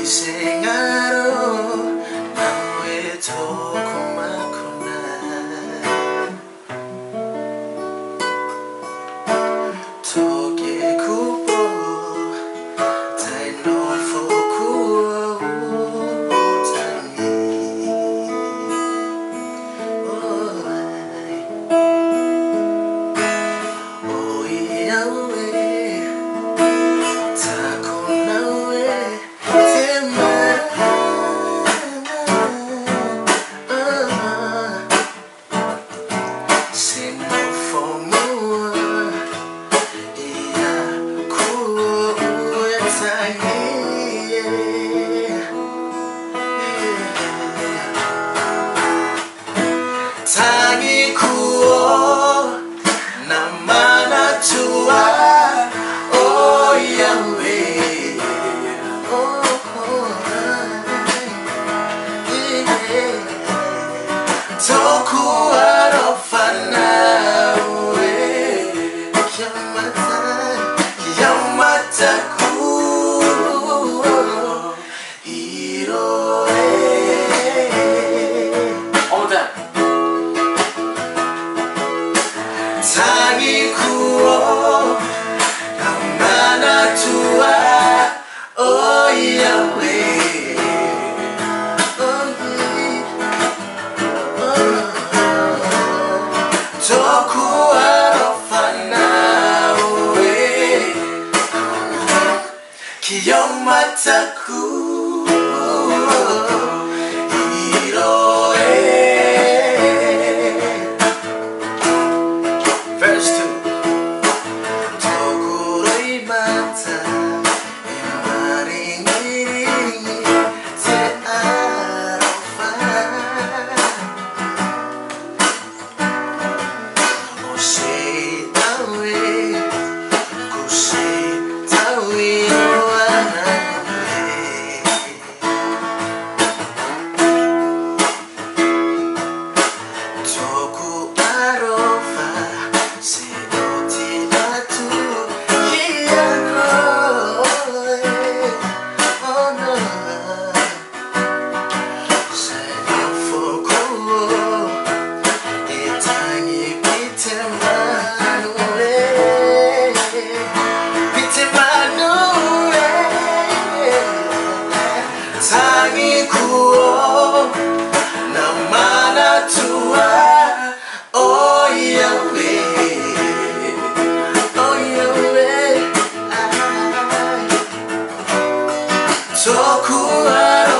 희생하러 난 왜 더 고맙구나. Toge kubo tai no fuku tani. Oh yawe takonawe tema. Tangi kuo namana tua, oh Yahweh, oh toku arofana we yamataku hiroe. Tangi kuo namana tua, oh Yahweh, toku arofana we kiyomataku hiroe. Verse 2. Tokuroi mata imaringiri te arofa. Oshei tawe, kushei tawe no anawe. Toku arofa. Tangi kuo namana tua, oh Yahweh, oh Yahweh, toku